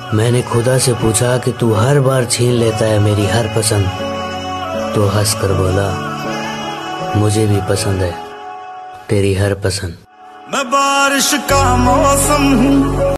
मैंने खुदा से पूछा कि तू हर बार छीन लेता है मेरी हर पसंद, तो हंस कर बोला मुझे भी पसंद है तेरी हर पसंद। मैं बारिश का मौसम हूँ।